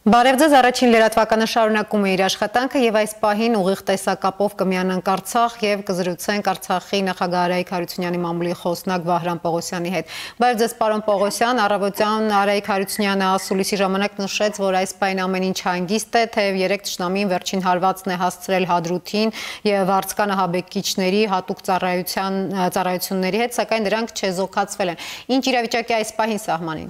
Բարև ձեզ, առաջին լրատվականը շարունակում է իր աշխատանքը եւ այս պահին ուղիղ տեսակապով կմիանանք Արցախ եւ կզրուցենք Արցախի նախագահ Արայիկ Հարությունյանի մամուլի խոսնակ Վահրամ Պողոսյանի հետ։ Բարև ձեզ, պարոն Պողոսյան, առավոտյան Արայիկ Հարությունյանը ասուլիսի ժամանակ նշեց, որ այս պահին ամեն ինչ հանգիստ է, թեև 3 թշնամին վերջին հարվածն է հասցրել Հադրութին եւ Արցկանահաբեկիչների հատուկ ծառայությունների հետ, սակայն դրանք չեզոքացվել են։ Ինչ իրավիճակ է այս պահին սահմանին։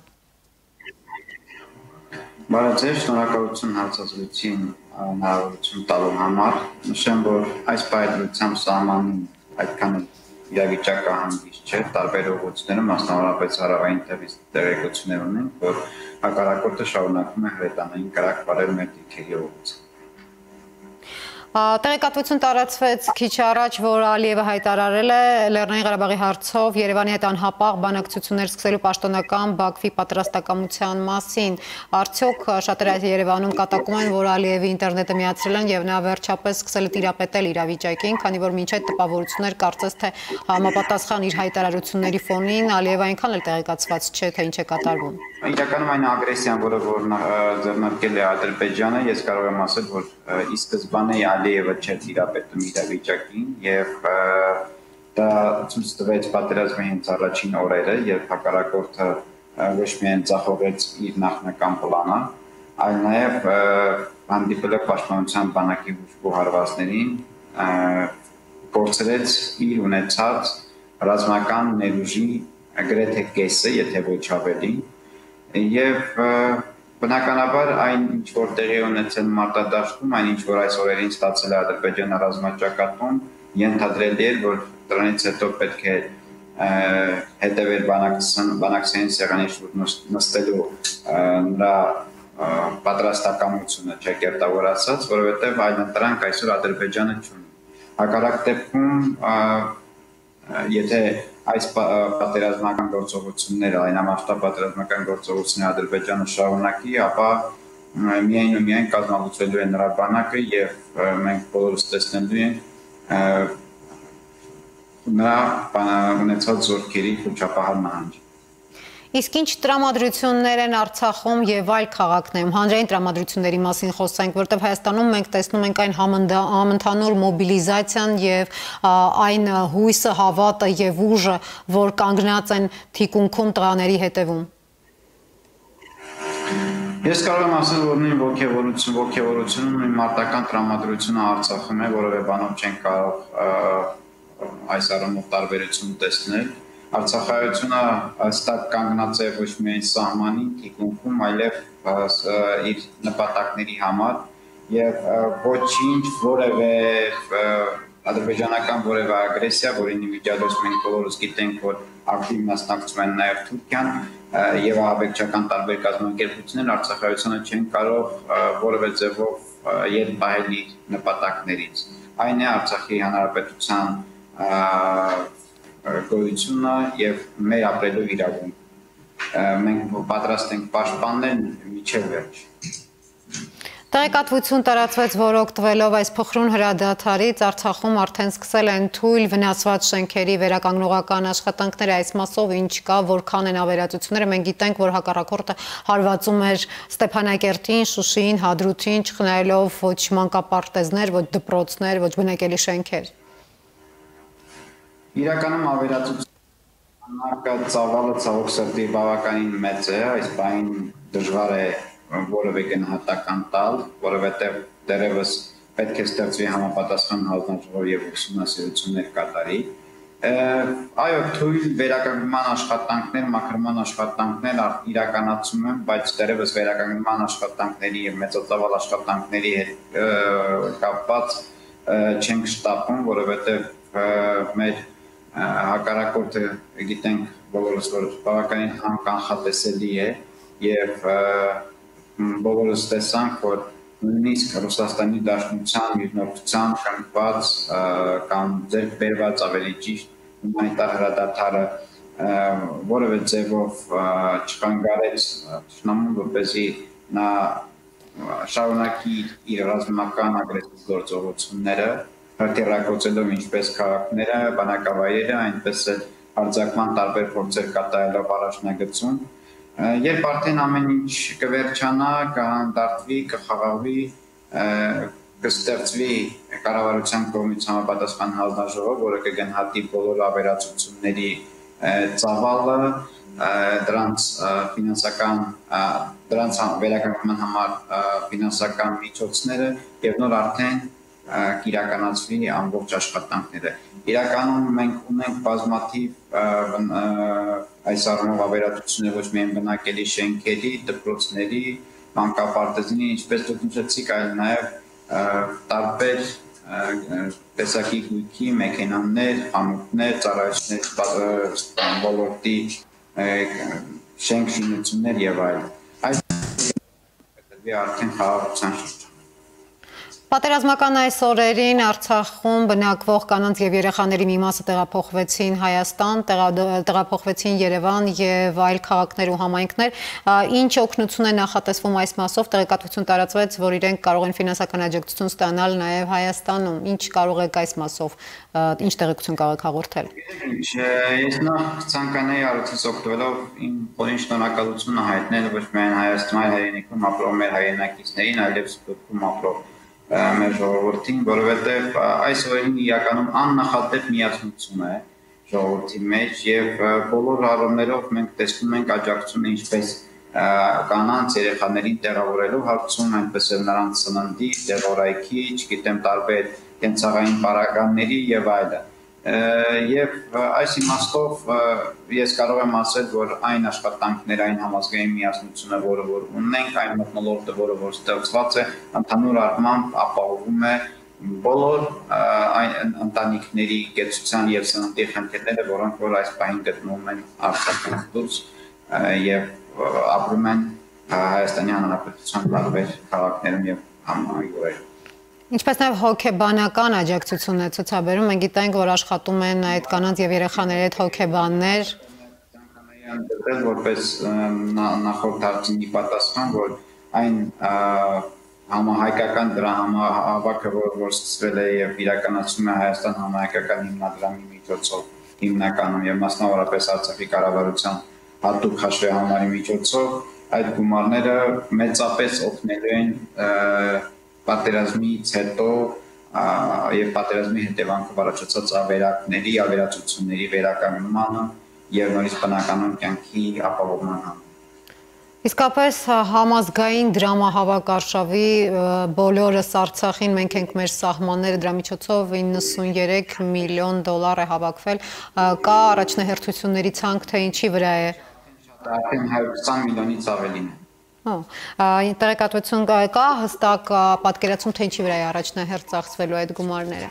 Բարև ձեզ, շնորհակալություն հարցազրույցին հնարավորություն տալու համար։ Նշեմ, որ այս պայմանությամբ սահմանում այդքան իրավիճակը հանգիստ չէ, տարբեր ուղղություններում, մասնավորապես հարավային թևից տեղեկություններ ունենք, որ հակառակորդը շարունակում է հրետանային կրակ վարել մեր դիրքերի ուղղությամբ։ Տեղեկատվություն տարածվեց քիչ առաջ, որ Ալիևը հայտարարել է Լեռնային Ղարաբաղի հարցով Երևանի հետ անհապաղ բանակցություններ սկսելու պաշտոնական Բաքվի պատրաստակամության մասին։ Արդյոք շատերը Երևանում կատակում են, որ Ալիևի ինտերնետը միացրել են եւ նա վերջապես սկսել է տիրապետել իրավիճակին, քանի որ մինչ այդ տպավորություններ կարծես թե համապատասխան իր հայտարարությունների ֆոնին Ալիևը այնքան էլ տեղեկացված չէ, թե ինչ է կատարվում։ Իրականում այն ագրեսիան, որը ձեռնարկել է Ադրբեջանը, ես կարող եմ ասել, որ ի սկզբանե Ալիևը չէր տիրապետում իրավիճակին եւ դա ցույց տվեց պատերազմի հենց առաջին օրերը, երբ հակառակորդը ոչ միայն ձախողեց իր նախնական պլանը, այլ նաեւ հանդիպել է պաշտպանության բանակի հուժկու հարվածներին, կորցրեց իր ունեցած ռազմական ներուժի գրեթե կեսը, եթե ոչ ավելի, եւ բնականաբար այն ինչ որ տեղի ունեցել մարտադաշտում, այն ինչ որ այս օրերին ստացել է Ադրբեջանը ռազմաճակատում, ենթադրելի է, որ դրանից հետո պետք է հետևել բանակցային սեղանի շուրջ նստելու նրա պատրաստակամությունը, չէ՞ կերտավոր ասած, որովհետեւ այլ ընտրանք այսօր Ադրբեջանը չունի։ Հակառակ դեպքում եթե այս պատերազմական գործողությունները, այնամասշտաբ պատերազմական գործողությունները Ադրբեջանը շարունակի, ապա միայն ու միայն կազմակերպվելու է նրա բանակը եւ մենք բոլորս տեսնելու ենք նրա ունեցած զորքերի խոչապահար նահանջը։ Իսկ ինչ տրամադրություններ են Արցախում եւ այլ քաղաքներում, հանրային տրամադրությունների մասին խոսենք, որտեղ Հայաստանում մենք տեսնում ենք այն համընդհանուր մոբիլիզացիան եւ այն հույսը, հավատը եւ ուժը, որ կանգնած են թիկունքում տղաների հետևում։ Ես կարող եմ ասել, որ նույն ոգևորությունը, նույն մարտական տրամադրությունը Արցախում է, որովհետեւ բանով չեն կարող այս առումով տարբերություն տեսնել։ Արցախայությունը հստակ կանգնած է ոչ միայն սահմանին, թիկունքում, այլև իր նպատակների համար եւ ոչինչ որևէ ադրբեջանական որևէ ագրեսիա, որին միջադեպ մենք բոլորս գիտենք, որ ակտիվ մասնակցում են նաեւ Թուրքիան եւ ահաբեկչական տարբեր կազմակերպություններ Արցախայությունը չեն կարող որևէ ձևով ետ պահել իր նպատակներից։ Այն է Արցախի հանրապետության գոյությունը եւ մեր ապրելու իրավունք։ Մենք պատրաստ ենք պաշտպանել մինչեւ վերջ։ Տեղեկատվություն տարածվեց, որ օգտվելով այս փխրուն հրադադարից Արցախում արդեն սկսել են թույլ վնասված շենքերի վերականգնողական աշխատանքները, այս մասով ինչ կա, որքան են ավերածությունները, մենք գիտենք, որ հակառակորդը հարվածում էր Ստեփանակերտին, Շուշիին, Հադրութին, չխնայելով ոչ մանկապարտեզներ, ոչ դպրոցներ, ոչ բնակելի շենքեր։ Իրականում ավերածությունը ծավալը ցավոք սրտի բավականին մեծ է, այս բանին դժվար է որևէ գնահատական տալ, որովհետև դեռևս պետք է ստեղծվի համապատասխան հանձնաժողով եւ ուսումնասիրություններ կատարի։ Այո, թույլ վերականգնման աշխատանքներ, մաքրման աշխատանքներ իրականացում են, բայց դեռևս վերականգնման աշխատանքների եւ մեծածավալ աշխատանքների հետ կապված չենք շտապում, որովհետև մեր հակառակորդը գիտենք բոլորս, որ բավականին անկանխատեսելի է եւ բոլորս տեսանք, որ նույնիսկ Ռուսաստանի Դաշնության միջնորդությամբ կանգնված կամ ձեռք բերված ավելի ճիշտ հումանիտար հրադադարը որևէ ձևով չխանգարեց թշնամուն, որպեսզի նա շարունակի իր ռազմական ագրեսիվ գործողությունները, հրթիռակոծելով ինչպես քաղաքները, բնակավայրերը, այնպես էլ հարձակման տարբեր փորձեր կատարելով առաջնագծում Երբ արդեն ամեն ինչ կվերջանա, կհանդարտվի, կխաղաղվի, կստեղծվի կառավարության կողմից համապատասխան հանձնաժողով, որը կգնահատի բոլոր ավերածությունների ծավալը, դրանց վերականգնման համար ֆինանսական միջոցները եւ նոր արդեն կիրականացվի ամբողջ աշխատանքները։ Իրականում մենք ունենք բազմաթիվ այս առումով ավերածություններ ոչ միայն բնակելի շենքերի, դպրոցների, մանկապարտեզների, ինչպես դուք նշեցիք, այլ նաեւ տարբեր տեսակի գույքի մեքենաներ, խանութներ, ծառայություններ ոլորտի շենք շինություններ եւ այլն։ Այս արդեն խաղաղության շուրջ։ Պատերազմական այս օրերին Արցախում բնակվող կանանց եւ երեխաների մի մասը տեղափոխվեցին Հայաստան, տեղափոխվեցին Երևան եւ այլ քաղաքներ ու համայնքներ։ Ինչ օգնություն է նախատեսվում այս մասով, տեղեկատվություն տարածվեց, որ իրենք կարող են ֆինանսական աջակցություն ստանալ նաեւ Հայաստանում։ Ինչ կարող եք այս մասով, ինչ տեղեկություն կարող եք հաղորդել։ Ես նախ ցանկանայի առիթից օգտվելով իմ բոլոր շնորհակալությունը հայտնել ոչ միայն Հայաստանի հայրենիքում ապրող մեր հայրենակիցներին, այլև Սփյուռքում ապրող մեր ժողովրդին, որովհետև այս օրերին իրականում աննախադեպ միացություն է ժողովրդի մեջ եւ բոլոր առումներով մենք տեսնում ենք աջակցությունը ինչպես կանանց երեխաներին տեղավորելով հարցում, այնպես էլ նրանց սննդի, տեղորայքի, չգիտեմ, տարբեր կենցաղային պարագաների եւ այլն։ Եվ այս իմաստով ես կարող եմ ասել, որ այն աշխատանքները, այն համազգային միասնությունը, որը որ ունենք, այն մթնոլորտը, որը որ ստեղծված է, ընդհանուր առմամբ ապահովում է բոլոր այն ընտանիքների կեցության եւ սննդի խնդիրները, որոնք որ այս պահին գտնվում են Արցախից դուրս եւ ապրում են Հայաստանի Հանրապետության տարբեր քաղաքներում եւ համայնքներում։ Ինչպես նաև հոգեբանական աջակցություն է ցուցաբերում, մենք գիտենք, որ աշխատում են այդ կանանց եւ երեխաների հետ հոգեբաններ։ Որպես նախորդ հարցի պատասխան, որ այն համահայկական դրա համահավաքը, որ սկսվել է եւ իրականացում է Հայաստան համահայկական հիմնադրամի միջոցով, հիմնականում եւ մասնավորապես Արցախի կառավարության հատուկ հաշվի համարի միջոցով, այդ գումարները մեծապես օգնելու են պատերազմից հետո եւ պատերազմի հետևանքով առաջացած ավերակների, ավերածությունների վերականգնմանը եւ նորից բնականon կյանքի ապահովմանը։ Իսկապես համազգային դրամահավաք արշավի բոլորս Արցախին մենք ենք մեր սահմանները դրա միջոցով 93 միլիոն դոլար է հավաքվել, կա առաջնահերթությունների ցանկ, թե ինչի վրա է։ Արդեն 120 միլիոնից ավելին է։ Տեղեկատվություն կա հստակ պատկերացում, թե ինչի վրա է առաջնահերթ ծախսվելու այդ գումարները։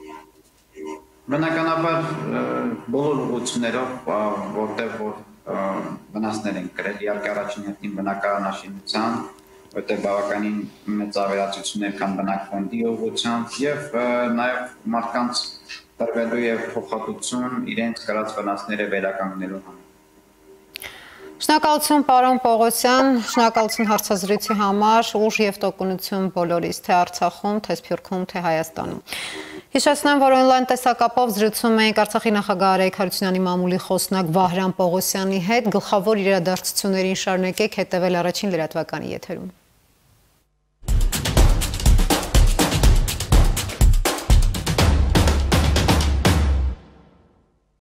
Բնականաբար բոլոր ուղղություններով, որտեղ որ վնասներ են կրել, իհարկե առաջին հերթին բնակարանաշինության, որտեղ բավականին մեծ ավերածություններ կան բնակֆոնդի ուղղությամբ եւ նաեւ մարդկանց տրվելու եւ փոխհատուցում իրենց կրած վնասները վերականգնելու համար։ Շնորհակալություն պարոն Պողոսյան, շնորհակալություն հարցազրույցի համար, ուժ եւ տոկունություն բոլորիս, թե Արցախում, թե Սփյուռքում, թե Հայաստանում։ Հիշեցնեմ, որ on-line տեսակապով զրուցում էինք Արցախի նախագահ Արայք Հարությունյանի մամուլի խոսնակ Վահրամ Պողոսյանի հետ, գլխավոր իրադարձություններին շարունակեք հետևել առաջին լրատվականի եթերում։